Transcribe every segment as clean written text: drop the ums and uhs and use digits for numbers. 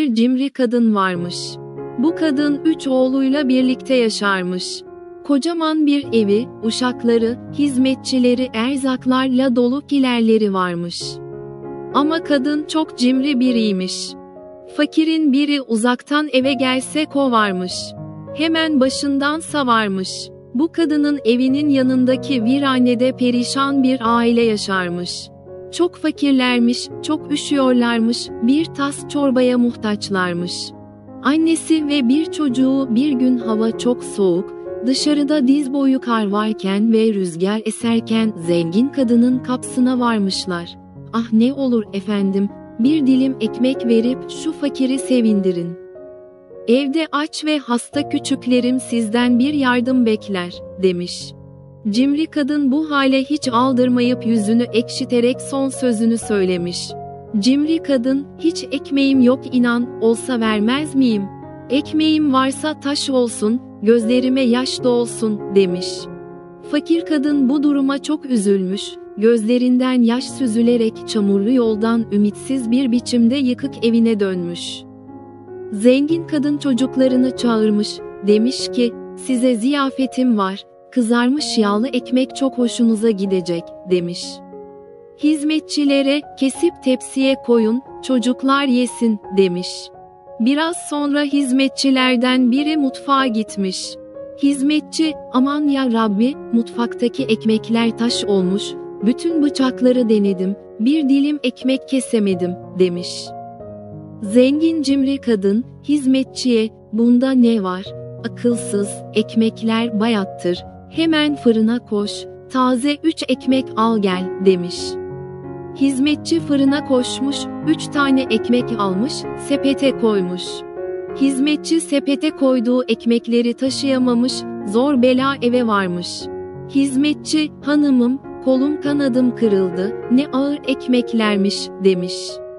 bir cimri kadın varmış. Bu kadın 3 oğluyla birlikte yaşarmış. Kocaman bir evi, uşakları, hizmetçileri erzaklarla dolu kilerleri varmış. Ama kadın çok cimri biriymiş. Fakirin biri uzaktan eve gelse kovarmış. Hemen başından savarmış. Bu kadının evinin yanındaki viranede perişan bir aile yaşarmış. Çok fakirlermiş, çok üşüyorlarmış, bir tas çorbaya muhtaçlarmış. Annesi ve bir çocuğu bir gün hava çok soğuk, dışarıda diz boyu kar varken ve rüzgar eserken zengin kadının kapısına varmışlar. "Ah ne olur efendim, bir dilim ekmek verip şu fakiri sevindirin. Evde aç ve hasta küçüklerim sizden bir yardım bekler," demiş. Cimri kadın bu hale hiç aldırmayıp yüzünü ekşiterek son sözünü söylemiş. Cimri kadın, "Hiç ekmeğim yok inan, olsa vermez miyim? Ekmeğim varsa taş olsun, gözlerime yaş dolsun," demiş. Fakir kadın bu duruma çok üzülmüş, gözlerinden yaş süzülerek çamurlu yoldan ümitsiz bir biçimde yıkık evine dönmüş. Zengin kadın çocuklarını çağırmış, demiş ki, "Size ziyafetim var, kızarmış yağlı ekmek çok hoşunuza gidecek," demiş. Hizmetçilere, "Kesip tepsiye koyun, çocuklar yesin," demiş. Biraz sonra hizmetçilerden biri mutfağa gitmiş. Hizmetçi, "Aman ya Rabbi, mutfaktaki ekmekler taş olmuş, bütün bıçakları denedim, bir dilim ekmek kesemedim," demiş. Zengin cimri kadın, hizmetçiye, "Bunda ne var? Akılsız, ekmekler bayattır, hemen fırına koş, taze 3 ekmek al gel," demiş. Hizmetçi fırına koşmuş, 3 tane ekmek almış, sepete koymuş. Hizmetçi sepete koyduğu ekmekleri taşıyamamış, zor bela eve varmış. Hizmetçi, "Hanımım, kolum kanadım kırıldı, ne ağır ekmeklermiş," demiş.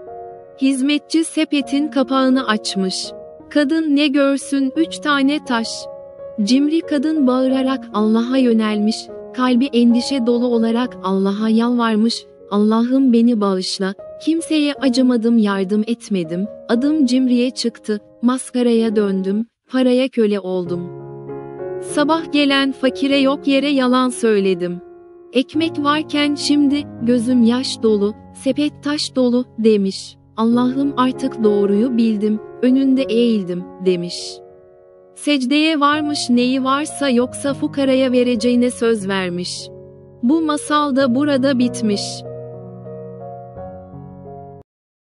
Hizmetçi sepetin kapağını açmış. Kadın ne görsün 3 tane taş. Cimri kadın bağırarak Allah'a yönelmiş, kalbi endişe dolu olarak Allah'a yalvarmış, "Allah'ım beni bağışla, kimseye acımadım yardım etmedim, adım cimriye çıktı, maskaraya döndüm, paraya köle oldum. Sabah gelen fakire yok yere yalan söyledim. Ekmek varken şimdi gözüm yaş dolu, sepet taş dolu," demiş. "Allah'ım artık doğruyu bildim, önünde eğildim," demiş. Secdeye varmış neyi varsa yoksa fukaraya vereceğine söz vermiş. Bu masal da burada bitmiş.